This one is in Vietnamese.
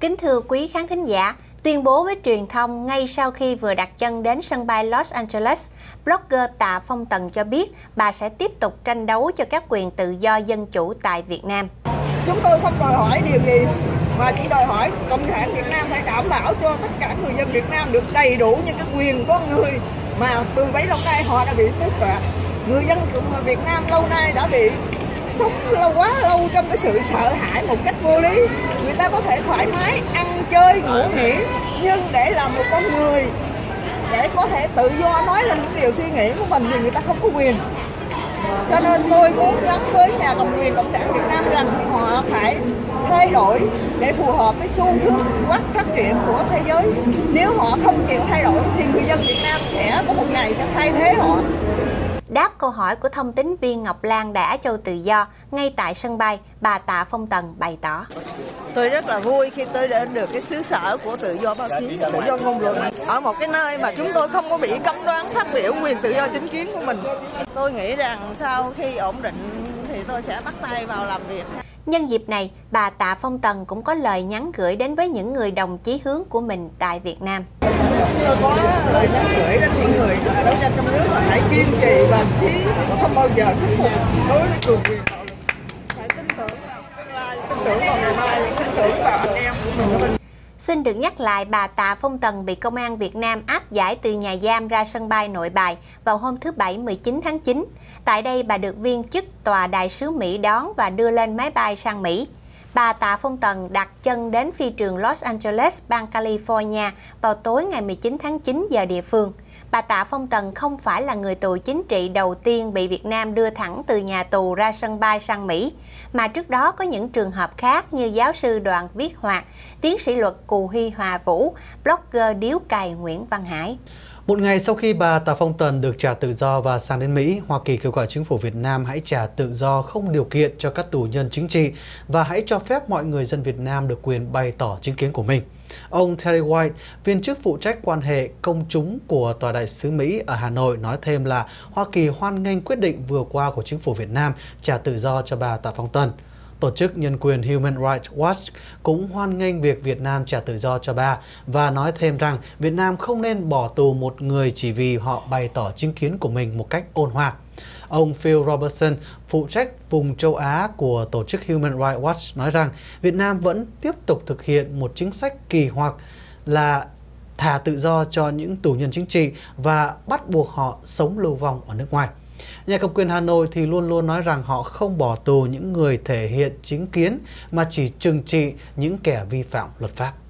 Kính thưa quý khán thính giả, tuyên bố với truyền thông ngay sau khi vừa đặt chân đến sân bay Los Angeles, blogger Tạ Phong Tần cho biết bà sẽ tiếp tục tranh đấu cho các quyền tự do dân chủ tại Việt Nam. Chúng tôi không đòi hỏi điều gì, mà chỉ đòi hỏi Cộng sản Việt Nam phải đảm bảo cho tất cả người dân Việt Nam được đầy đủ những cái quyền con người mà từ bấy lâu nay họ đã bị tước đoạt. Người dân Việt Nam lâu nay đã bị sống quá lâu trong cái sự sợ hãi một cách vô lý. Người ta có thể thoải mái ăn chơi ngủ nghỉ, nhưng để làm một con người, để có thể tự do nói lên những điều suy nghĩ của mình thì người ta không có quyền. Cho nên tôi muốn gắn với nhà cầm quyền Cộng sản Việt Nam rằng họ phải thay đổi để phù hợp với xu hướng phát triển của thế giới. Nếu họ không chịu thay đổi thì người dân Việt Nam sẽ có một ngày sẽ thay thế họ. Đáp câu hỏi của thông tín viên Ngọc Lan Đài Á Châu Tự Do ngay tại sân bay, bà Tạ Phong Tần bày tỏ: Tôi rất là vui khi tôi đến được cái xứ sở của tự do báo chí, tự do ngôn luận, ở một cái nơi mà chúng tôi không có bị cấm đoán phát biểu quyền tự do chính kiến của mình. Tôi nghĩ rằng sau khi ổn định thì tôi sẽ bắt tay vào làm việc. Nhân dịp này, bà Tạ Phong Tần cũng có lời nhắn gửi đến với những người đồng chí hướng của mình tại Việt Nam. Tôi có lời nhắn gửi đến những người đấu tranh trong nước là hãy kiên trì, bền chí, không bao giờ khuất phục đối với cường quyền bạo lực. Hãy tin tưởng vào tương lai, tin tưởng vào ngày mai, tin tưởng vào anh em của mình. Xin được nhắc lại, bà Tạ Phong Tần bị Công an Việt Nam áp giải từ nhà giam ra sân bay Nội Bài vào hôm thứ Bảy 19 tháng 9. Tại đây, bà được viên chức tòa đại sứ Mỹ đón và đưa lên máy bay sang Mỹ. Bà Tạ Phong Tần đặt chân đến phi trường Los Angeles, bang California vào tối ngày 19 tháng 9 giờ địa phương. Bà Tạ Phong Tần không phải là người tù chính trị đầu tiên bị Việt Nam đưa thẳng từ nhà tù ra sân bay sang Mỹ, mà trước đó có những trường hợp khác như giáo sư Đoàn Viết Hoạt, tiến sĩ luật Cù Huy Hòa Vũ, blogger điếu cày Nguyễn Văn Hải. Một ngày sau khi bà Tạ Phong Tần được trả tự do và sang đến Mỹ, Hoa Kỳ kêu gọi chính phủ Việt Nam hãy trả tự do không điều kiện cho các tù nhân chính trị và hãy cho phép mọi người dân Việt Nam được quyền bày tỏ chính kiến của mình. Ông Terry White, viên chức phụ trách quan hệ công chúng của Tòa đại sứ Mỹ ở Hà Nội nói thêm là Hoa Kỳ hoan nghênh quyết định vừa qua của chính phủ Việt Nam trả tự do cho bà Tạ Phong Tần. Tổ chức nhân quyền Human Rights Watch cũng hoan nghênh việc Việt Nam trả tự do cho bà và nói thêm rằng Việt Nam không nên bỏ tù một người chỉ vì họ bày tỏ chính kiến của mình một cách ôn hòa. Ông Phil Robertson, phụ trách vùng châu Á của tổ chức Human Rights Watch nói rằng Việt Nam vẫn tiếp tục thực hiện một chính sách kỳ hoặc là thả tự do cho những tù nhân chính trị và bắt buộc họ sống lưu vong ở nước ngoài. Nhà cầm quyền Hà Nội thì luôn luôn nói rằng họ không bỏ tù những người thể hiện chính kiến mà chỉ trừng trị những kẻ vi phạm luật pháp.